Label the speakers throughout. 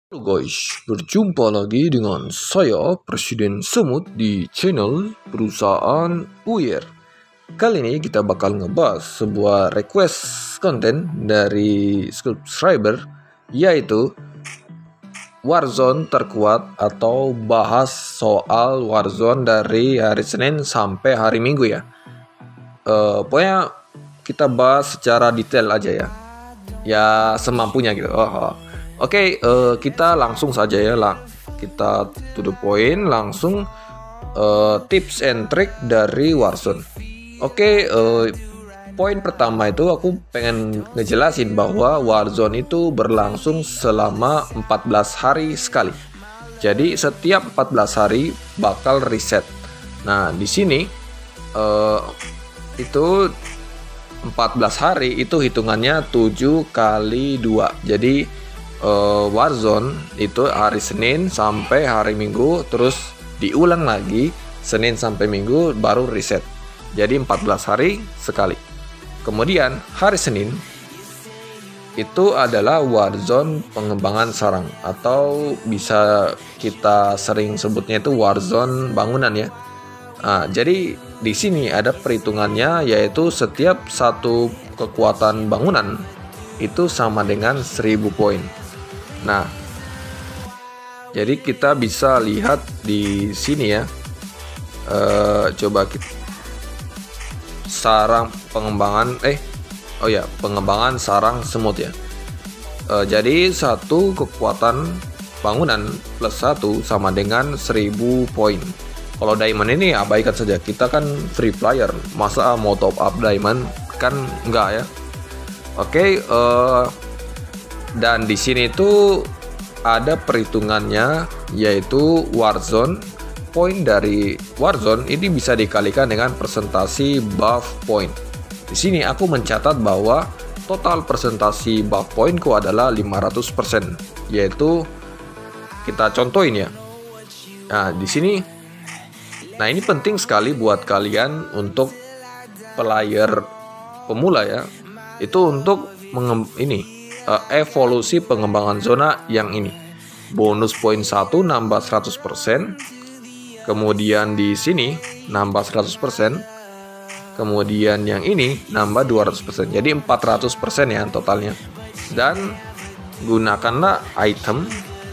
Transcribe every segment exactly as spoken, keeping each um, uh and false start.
Speaker 1: Halo guys, berjumpa lagi dengan saya Presiden Semut di channel perusahaan U Y R. Kali ini kita bakal ngebahas sebuah request konten dari subscriber, yaitu Warzone terkuat atau bahas soal Warzone dari hari Senin sampai hari Minggu ya. Uh, pokoknya kita bahas secara detail aja ya, ya semampunya gitu. Oh, oh. Oke, okay, uh, kita langsung saja ya lah. Kita to the point, langsung uh, tips and trick dari Warzone. Oke, okay, uh, poin pertama itu aku pengen ngejelasin bahwa Warzone itu berlangsung selama empat belas hari sekali. Jadi setiap empat belas hari bakal reset. Nah, di sini uh, itu empat belas hari itu hitungannya tujuh kali dua. Jadi Uh, Warzone itu hari Senin sampai hari Minggu, terus diulang lagi Senin sampai Minggu baru reset. Jadi empat belas hari sekali. Kemudian hari Senin itu adalah Warzone pengembangan sarang, atau bisa kita sering sebutnya itu Warzone bangunan ya. Nah, jadi di sini ada perhitungannya, yaitu setiap satu kekuatan bangunan itu sama dengan seribu poin. Nah, jadi kita bisa lihat di sini ya. E, coba kita sarang pengembangan eh oh ya pengembangan sarang semut ya. E, jadi satu kekuatan bangunan plus satu sama dengan seribu poin. Kalau diamond ini abaikan saja, kita kan free player, masa mau top up diamond kan enggak ya. Oke, eh dan di sini tuh ada perhitungannya, yaitu Warzone. Poin dari Warzone ini bisa dikalikan dengan presentasi buff point. Di sini aku mencatat bahwa total presentasi buff pointku adalah lima ratus persen, yaitu kita contohin ya. Nah, di sini nah ini penting sekali buat kalian untuk player pemula ya. Itu untuk mengem ini Uh, evolusi pengembangan zona yang ini. Bonus poin satu nambah seratus persen. Kemudian di sini nambah seratus persen. Kemudian yang ini nambah dua ratus persen. Jadi empat ratus persen ya totalnya. Dan gunakanlah item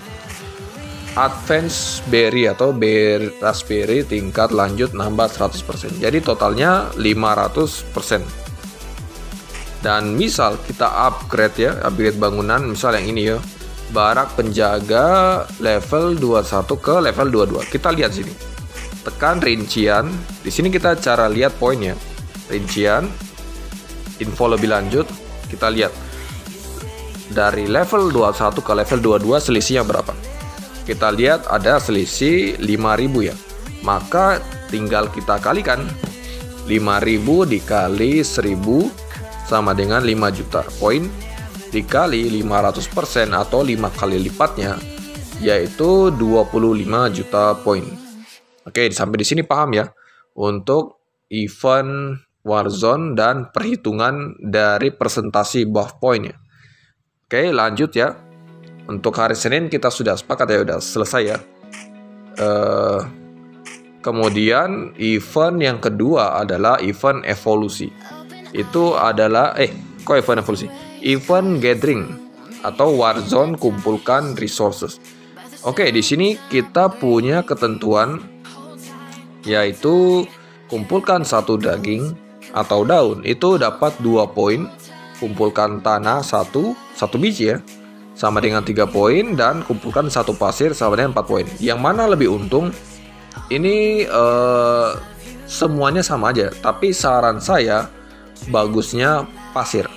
Speaker 1: Advance Berry atau Berry Raspberry tingkat lanjut nambah seratus persen. Jadi totalnya lima ratus persen. Dan misal kita upgrade ya, upgrade bangunan, misal yang ini ya, barak penjaga level dua puluh satu ke level dua puluh dua. Kita lihat sini. Tekan rincian. Di sini kita cara lihat poinnya. Rincian, info lebih lanjut, kita lihat dari level dua puluh satu ke level dua puluh dua selisihnya berapa. Kita lihat ada selisih lima ribu ya. Maka tinggal kita kalikan lima ribu dikali seribu sama dengan lima juta poin dikali lima ratus persen atau lima kali lipatnya, yaitu dua puluh lima juta poin. Oke, sampai di sini paham ya untuk event Warzone dan perhitungan dari presentasi buff point ya. Oke, lanjut ya. Untuk hari Senin kita sudah sepakat ya, udah selesai ya. Uh, kemudian event yang kedua adalah event evolusi. Itu adalah eh kok event evolusi event gathering atau Warzone kumpulkan resources. Oke, di sini kita punya ketentuan, yaitu kumpulkan satu daging atau daun itu dapat dua poin, kumpulkan tanah satu satu biji ya sama dengan tiga poin, dan kumpulkan satu pasir sama dengan empat poin. Yang mana lebih untung? Ini eh, semuanya sama aja, tapi saran saya bagusnya pasir.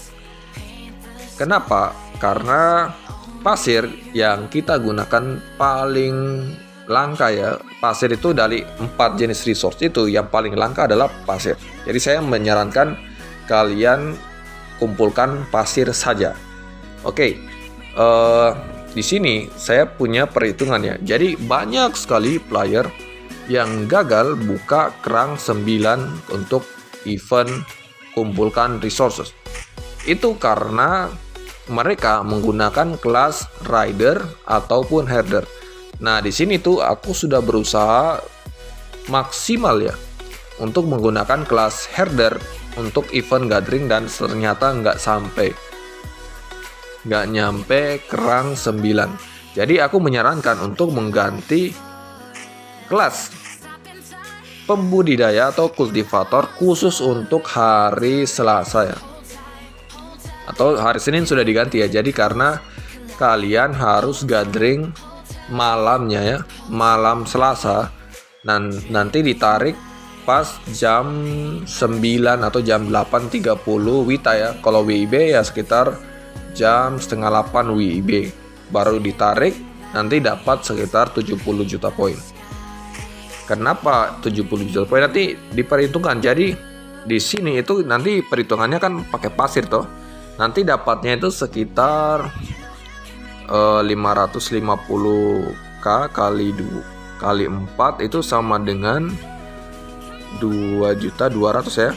Speaker 1: Kenapa? Karena pasir yang kita gunakan paling langka ya. Pasir itu dari empat jenis resource itu yang paling langka adalah pasir. Jadi saya menyarankan kalian kumpulkan pasir saja. Oke, uh, di sini saya punya perhitungannya. Jadi banyak sekali player yang gagal buka kerang sembilan untuk event kumpulkan resources. Itu karena mereka menggunakan kelas rider ataupun herder. Nah, di sini tuh aku sudah berusaha maksimal ya untuk menggunakan kelas herder untuk event gathering dan ternyata nggak sampai, nggak nyampe kerang sembilan. Jadi aku menyarankan untuk mengganti kelas pembudidaya atau kultivator khusus untuk hari Selasa ya. Atau hari Senin sudah diganti ya. Jadi karena kalian harus gathering malamnya ya, malam Selasa, dan nanti ditarik pas jam sembilan atau jam delapan tiga puluh Wita ya. Kalau W I B ya sekitar jam setengah delapan W I B baru ditarik, nanti dapat sekitar tujuh puluh juta poin. Kenapa tujuh puluh juta poin? Nanti diperhitungkan. Jadi di sini itu nanti perhitungannya kan pakai pasir toh. Nanti dapatnya itu sekitar uh, lima ratus lima puluh K kali dua kali empat itu sama dengan dua juta dua ratus ya.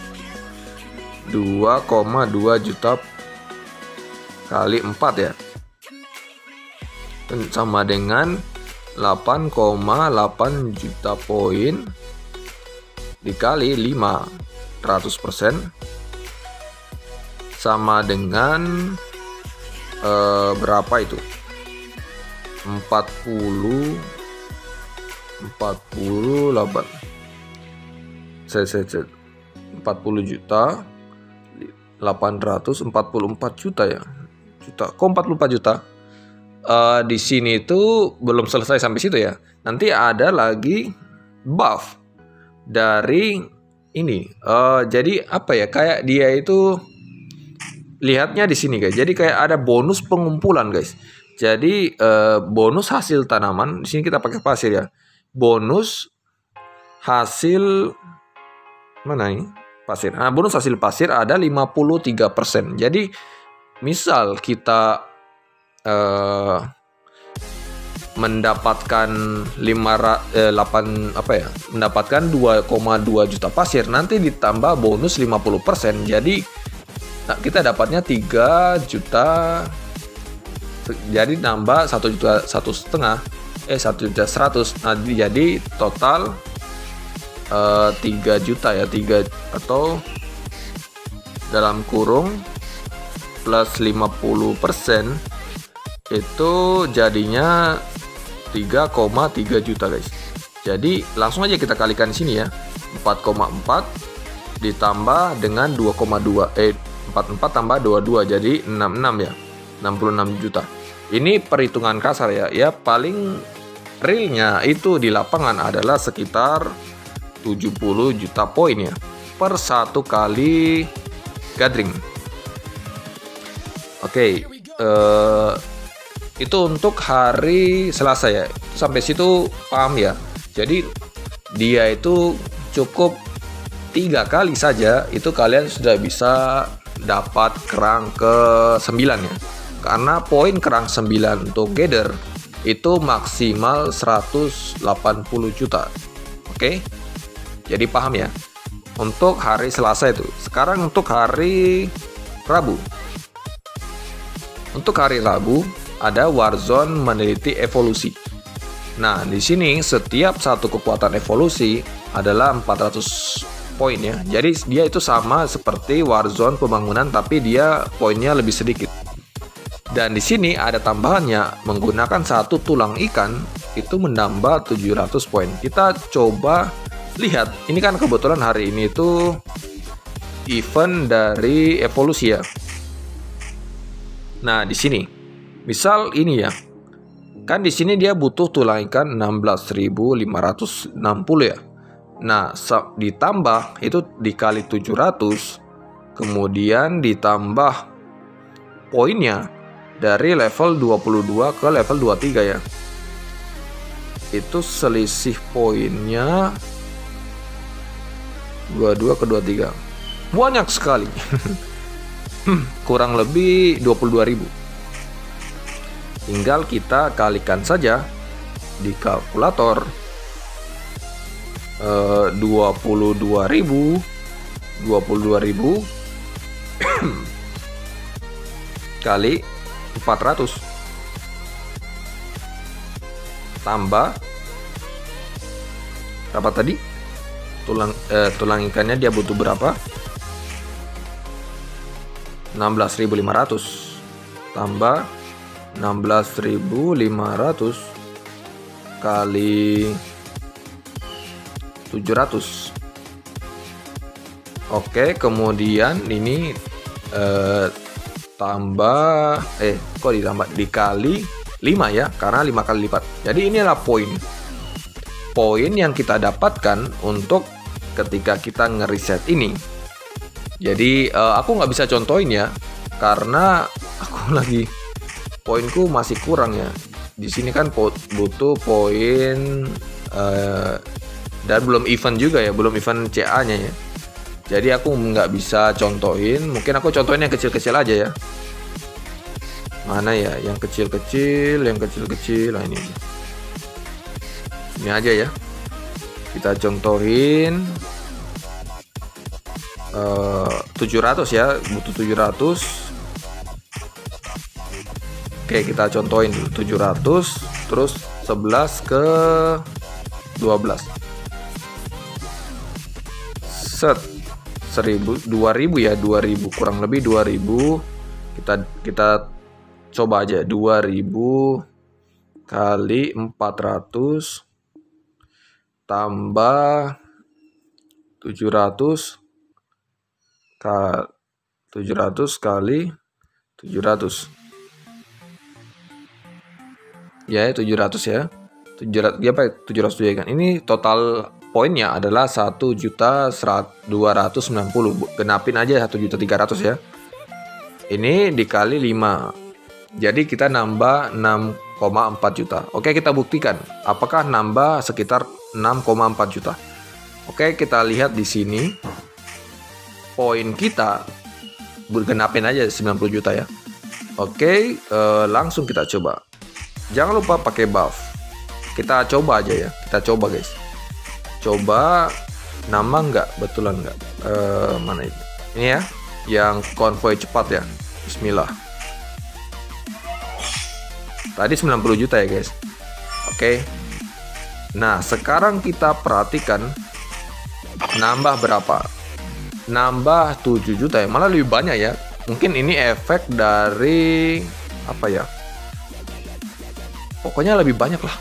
Speaker 1: dua koma dua juta kali empat ya. Sama dengan delapan koma delapan juta poin dikali lima ratus persen sama dengan eh, berapa itu? empat puluh empat puluh delapan empat puluh juta delapan ratus empat puluh empat juta ya. Juta. Kok empat puluh empat juta? Uh, di sini itu belum selesai sampai situ ya. Nanti ada lagi buff dari ini. Uh, jadi apa ya? Kayak dia itu lihatnya di sini guys. Jadi kayak ada bonus pengumpulan guys. Jadi uh, bonus hasil tanaman di sini kita pakai pasir ya. Bonus hasil mana ini? Pasir. Nah, bonus hasil pasir ada lima puluh tiga persen. Jadi misal kita Uh, mendapatkan lima, eh, delapan apa ya mendapatkan dua koma dua juta pasir, nanti ditambah bonus lima puluh persen, jadi nah, kita dapatnya tiga juta, jadi nambah satu juta satu setengah eh satu juta seratus. Nah, jadi total uh, tiga juta ya, tiga atau dalam kurung plus lima puluh persen itu jadinya tiga koma tiga juta guys. Jadi langsung aja kita kalikan di sini ya. empat koma empat ditambah dengan dua koma dua eh empat puluh empat tambah dua puluh dua jadi enam puluh enam ya. enam puluh enam juta. Ini perhitungan kasar ya. Ya paling realnya itu di lapangan adalah sekitar tujuh puluh juta poin ya per satu kali gathering. Oke, okay, uh, itu untuk hari Selasa ya. Sampai situ paham ya. Jadi dia itu cukup tiga kali saja itu kalian sudah bisa dapat kerang ke sembilan ya. Karena poin kerang sembilan untuk gather itu maksimal seratus delapan puluh juta. Oke. Jadi paham ya. Untuk hari Selasa itu. Sekarang untuk hari Rabu. Untuk hari Rabu ada Warzone meneliti evolusi. Nah, di sini setiap satu kekuatan evolusi adalah empat ratus poin ya. Jadi dia itu sama seperti Warzone pembangunan tapi dia poinnya lebih sedikit. Dan di sini ada tambahannya, menggunakan satu tulang ikan itu menambah tujuh ratus poin. Kita coba lihat. Ini kan kebetulan hari ini itu event dari evolusi ya. Nah, di sini misal ini ya, kan di sini dia butuh tulang ikan enam belas ribu lima ratus enam puluh ya. Nah, ditambah itu dikali tujuh ratus, kemudian ditambah poinnya dari level dua puluh dua ke level dua puluh tiga ya. Itu selisih poinnya dua puluh dua ke dua puluh tiga. Banyak sekali. Kurang lebih dua puluh dua ribu. Tinggal kita kalikan saja di kalkulator. uh, dua puluh dua ribu dua puluh dua ribu kali empat ratus tambah berapa tadi tulang eh, tulang ikannya dia butuh berapa, enam belas ribu lima ratus tambah enam belas ribu lima ratus kali tujuh ratus. Oke, kemudian ini eh, tambah eh kok ditambah dikali lima ya, karena lima kali lipat. Jadi inilah poin poin yang kita dapatkan untuk ketika kita ngeriset ini. Jadi eh, aku nggak bisa contohin ya, karena aku lagi poinku masih kurang ya. Di sini kan butuh poin eh, dan belum event juga ya, belum event C A-nya ya. Jadi aku nggak bisa contohin. Mungkin aku contohin yang kecil-kecil aja ya. Mana ya yang kecil-kecil, yang kecil-kecil. Nah ini, ini aja ya. Kita contohin uh, tujuh ratus ya, butuh tujuh ratus. Oke, kita contohin dulu tujuh ratus, terus sebelas ke dua belas. Set seribu, dua ribu ya, dua ribu kurang lebih dua ribu. Kita kita coba aja dua ribu kali empat ratus tambah tujuh ratus kali tujuh ratus kali tujuh ratus. Ya, tujuh ratus ya. tujuh ratus ya apa? tujuh ratus ya kan. Ini total poinnya adalah satu juta dua ratus sembilan puluh. Genapin aja satu juta tiga ratus ya. Ini dikali lima. Jadi kita nambah enam koma empat juta. Oke, kita buktikan apakah nambah sekitar enam koma empat juta. Oke, kita lihat di sini. Poin kita bergenapin aja sembilan puluh juta ya. Oke, eh, langsung kita coba. Jangan lupa pakai buff. Kita coba aja ya. Kita coba guys. Coba nama nggak, betulan nggak, uh, mana ini? Ini ya, yang konvoy cepat ya. Bismillah. Tadi sembilan puluh juta ya guys. Oke. Nah, sekarang kita perhatikan nambah berapa? Nambah tujuh juta ya, malah lebih banyak ya. Mungkin ini efek dari apa ya? Pokoknya lebih banyak lah.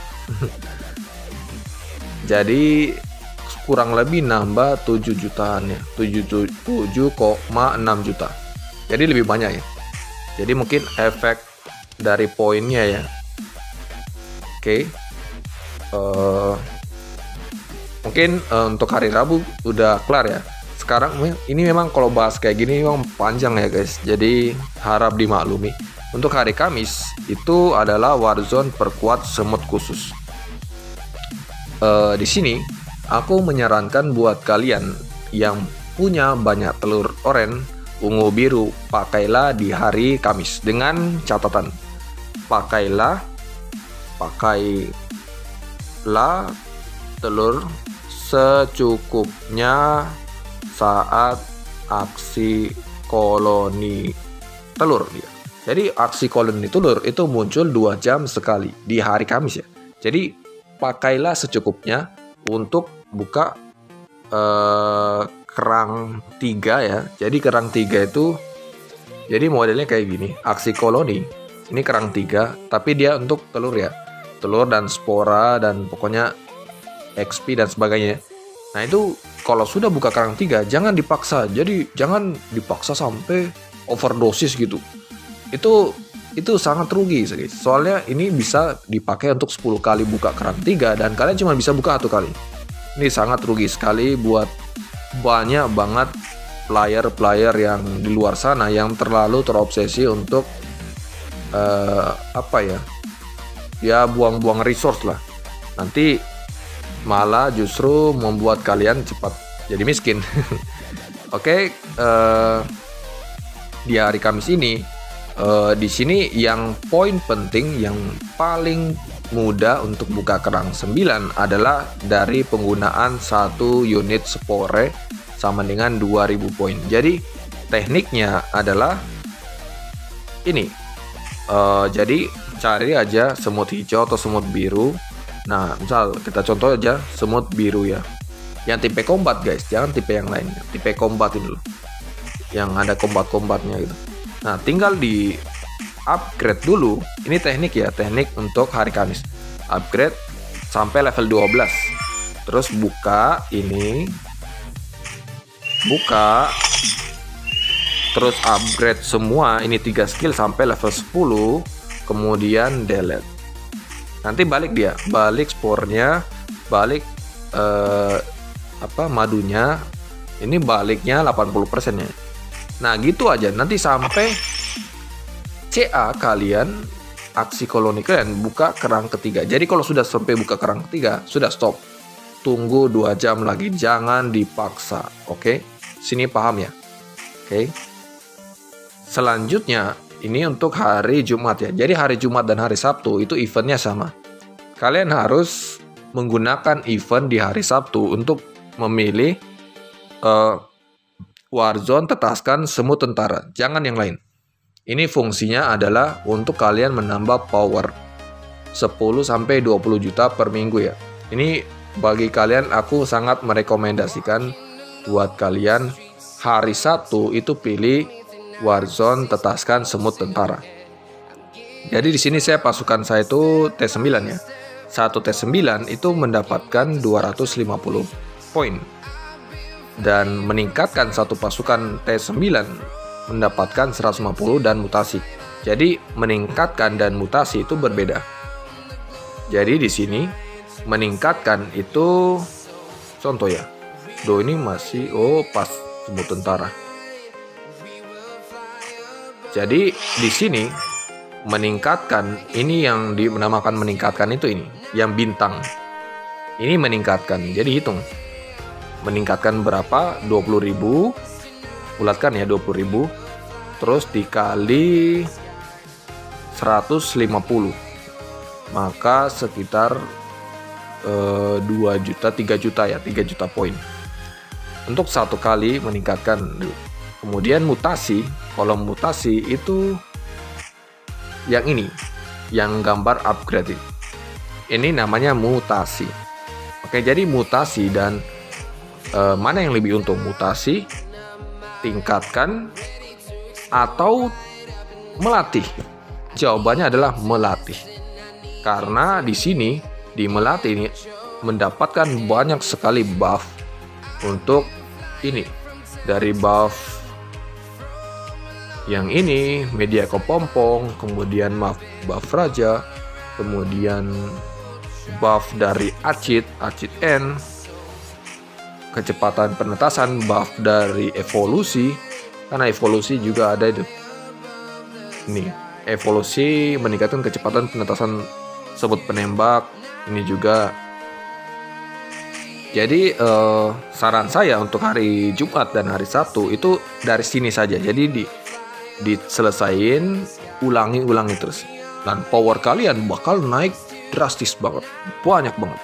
Speaker 1: Jadi kurang lebih nambah tujuh jutaan ya, tujuh koma enam juta. Jadi lebih banyak ya. Jadi mungkin efek dari poinnya ya. Oke. Uh, mungkin uh, untuk hari Rabu udah kelar ya. Sekarang ini memang kalau bahas kayak gini memang panjang ya guys. Jadi harap dimaklumi. Untuk hari Kamis itu adalah Warzone perkuat semut khusus. Uh, di sini aku menyarankan buat kalian yang punya banyak telur oren, ungu, biru, pakailah di hari Kamis dengan catatan pakailah pakailah telur secukupnya saat aksi koloni telur dia. Jadi aksi koloni telur itu muncul dua jam sekali di hari Kamis ya. Jadi pakailah secukupnya untuk buka eh, kerang tiga ya. Jadi kerang tiga itu jadi modelnya kayak gini, aksi koloni. Ini kerang tiga, tapi dia untuk telur ya. Telur dan spora dan pokoknya X P dan sebagainya. Nah itu kalau sudah buka kerang tiga jangan dipaksa. Jadi jangan dipaksa sampai overdosis gitu. Itu itu sangat rugi guys. Soalnya ini bisa dipakai untuk sepuluh kali buka kerang tiga dan kalian cuma bisa buka satu kali. Ini sangat rugi sekali buat banyak banget player-player yang di luar sana yang terlalu terobsesi untuk uh, apa ya? Ya buang-buang resource lah. Nanti malah justru membuat kalian cepat jadi miskin. Oke, okay, uh, di hari Kamis ini Uh, di sini yang poin penting yang paling mudah untuk buka kerang sembilan adalah dari penggunaan satu unit spore sama dengan dua ribu poin. Jadi tekniknya adalah ini uh, jadi cari aja semut hijau atau semut biru. Nah, misal kita contoh aja semut biru ya, yang tipe combat guys, jangan tipe yang lain, tipe combat ini loh, yang ada combat-combatnya gitu. Nah, tinggal di upgrade dulu. Ini teknik ya, teknik untuk hari Kamis. Upgrade sampai level dua belas. Terus buka ini. Buka. Terus upgrade semua ini tiga skill sampai level sepuluh. Kemudian delete. Nanti balik dia, balik spornya, balik eh, apa madunya. Ini baliknya delapan puluh persen ya. Nah, gitu aja. Nanti sampai C A kalian, aksi koloni kalian buka kerang ketiga. Jadi kalau sudah sampai buka kerang ketiga, sudah stop. Tunggu dua jam lagi, jangan dipaksa. Oke? Sini paham ya? Oke. Selanjutnya, ini untuk hari Jumat ya. Jadi hari Jumat dan hari Sabtu itu eventnya sama. Kalian harus menggunakan event di hari Sabtu untuk memilih uh, Warzone tetaskan semut tentara. Jangan yang lain. Ini fungsinya adalah untuk kalian menambah power sepuluh sampai dua puluh juta per minggu ya. Ini bagi kalian aku sangat merekomendasikan buat kalian hari Sabtu itu pilih Warzone tetaskan semut tentara. Jadi di sini saya pasukan saya itu T sembilan ya. Satu T sembilan itu mendapatkan dua ratus lima puluh poin. Dan meningkatkan satu pasukan T sembilan mendapatkan seratus lima puluh dan mutasi. Jadi meningkatkan dan mutasi itu berbeda. Jadi di sini meningkatkan itu contoh ya. Do ini masih oh pas semut tentara. Jadi di sini meningkatkan ini yang dinamakan meningkatkan itu ini yang bintang. Ini meningkatkan. Jadi hitung. Meningkatkan berapa? dua puluh ribu. Bulatkan ya dua puluh ribu. Terus dikali seratus lima puluh. Maka sekitar eh, dua juta, tiga juta ya, tiga juta poin. Untuk satu kali meningkatkan. Kemudian mutasi, kolom mutasi itu yang ini, yang gambar upgrade. Ini namanya mutasi. Oke, jadi mutasi dan eh, mana yang lebih untung? Mutasi, tingkatkan, atau melatih? Jawabannya adalah melatih. Karena di sini di melatih ini mendapatkan banyak sekali buff untuk ini. Dari buff yang ini media kepompong, kemudian buff, buff raja, kemudian buff dari Acid, Acid N, kecepatan penetasan, buff dari evolusi, karena evolusi juga ada itu. Ini evolusi meningkatkan kecepatan penetasan sebut penembak. Ini juga. Jadi eh, saran saya untuk hari Jumat dan hari Sabtu itu dari sini saja. Jadi di diselesain, ulangi-ulangi terus. Dan power kalian bakal naik drastis banget, banyak banget.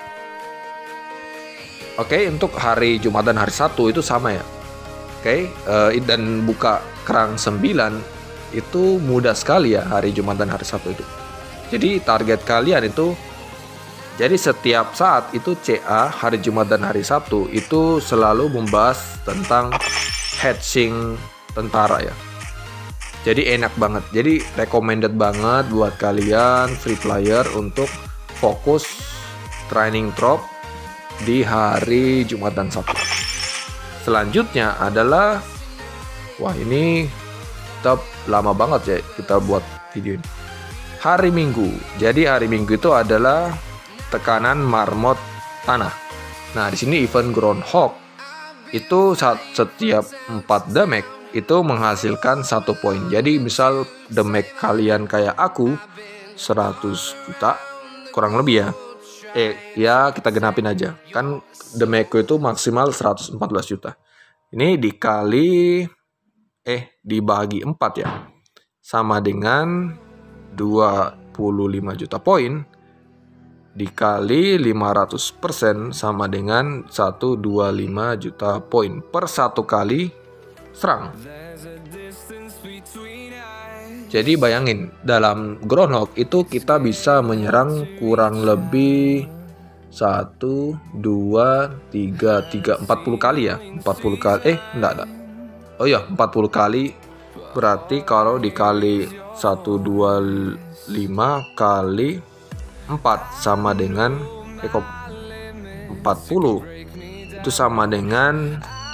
Speaker 1: Oke, untuk hari Jumat dan hari Sabtu itu sama ya. Oke, uh, dan buka kerang sembilan itu mudah sekali ya hari Jumat dan hari Sabtu itu. Jadi target kalian itu, jadi setiap saat itu C A hari Jumat dan hari Sabtu itu selalu membahas tentang hatching tentara ya. Jadi enak banget, jadi recommended banget buat kalian free player untuk fokus training trop di hari Jumat dan Sabtu. Selanjutnya adalah, wah ini kita lama banget ya kita buat video ini. Hari Minggu. Jadi hari Minggu itu adalah tekanan marmot tanah. Nah di sini event Groundhog itu setiap empat damage itu menghasilkan satu poin. Jadi misal damage kalian kayak aku seratus juta kurang lebih ya. Eh ya kita genapin aja. Kan damage itu maksimal seratus empat belas juta. Ini dikali eh dibagi empat ya. Sama dengan dua puluh lima juta poin dikali lima ratus persen sama dengan seratus dua puluh lima juta poin per satu kali serang. Jadi bayangin, dalam Groundhog itu kita bisa menyerang kurang lebih satu, dua, tiga, tiga, empat puluh kali ya. empat puluh kali, eh enggak, enggak. Oh iya, empat puluh kali. Berarti kalau dikali satu, dua, lima kali empat sama dengan eh, empat puluh. Itu sama dengan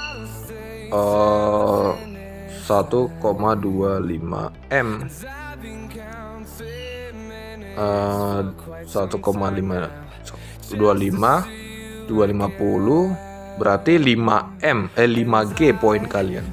Speaker 1: uh, satu koma dua lima M, uh, satu koma lima dua lima dua lima puluh, berarti lima M eh lima G poin kalian.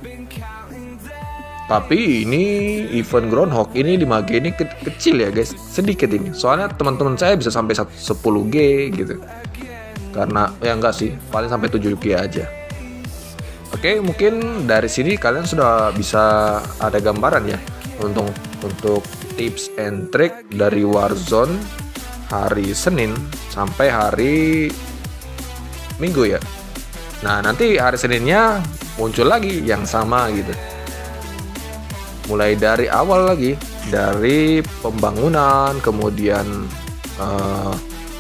Speaker 1: Tapi ini event Groundhog ini lima G ini ke kecil ya guys, sedikit ini. Soalnya teman-teman saya bisa sampai sepuluh G gitu. Karena ya enggak sih, paling sampai tujuh G aja. Oke, mungkin dari sini kalian sudah bisa ada gambaran ya untuk untuk tips and trick dari Warzone hari Senin sampai hari Minggu ya. Nah, nanti hari Seninnya muncul lagi yang sama gitu. Mulai dari awal lagi, dari pembangunan, kemudian uh,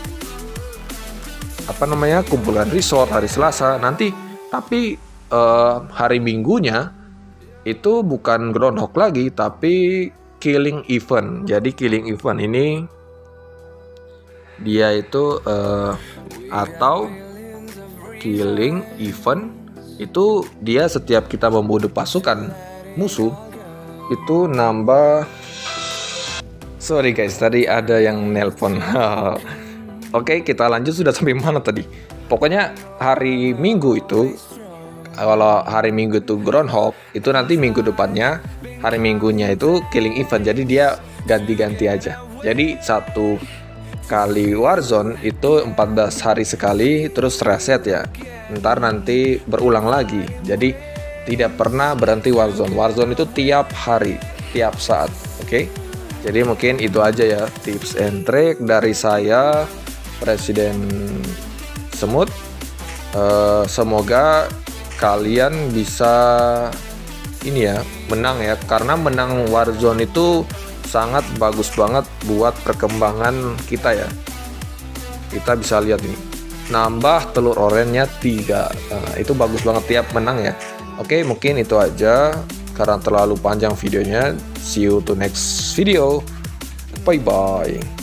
Speaker 1: apa namanya kumpulan resort hari Selasa nanti, tapi Uh, hari Minggunya itu bukan Groundhog lagi, tapi killing event. Jadi killing event ini dia itu uh, atau killing event itu dia setiap kita membunuh pasukan musuh itu nambah. Sorry guys, tadi ada yang nelpon. Oke, kita lanjut. Sudah sampai mana tadi? Pokoknya hari Minggu itu, kalau hari Minggu itu Groundhog, itu nanti minggu depannya hari Minggunya itu killing event. Jadi dia ganti-ganti aja. Jadi satu kali Warzone itu empat belas hari sekali, terus reset ya. Ntar nanti berulang lagi. Jadi tidak pernah berhenti Warzone. Warzone itu tiap hari, tiap saat. Oke. Okay? Jadi mungkin itu aja ya tips and trick dari saya, Presiden Semut. Uh, semoga kalian bisa ini ya menang ya, karena menang Warzone itu sangat bagus banget buat perkembangan kita ya. Kita bisa lihat nih, nambah telur orennya tiga. Nah, itu bagus banget tiap menang ya. Oke, mungkin itu aja karena terlalu panjang videonya. See you to next video. Bye bye.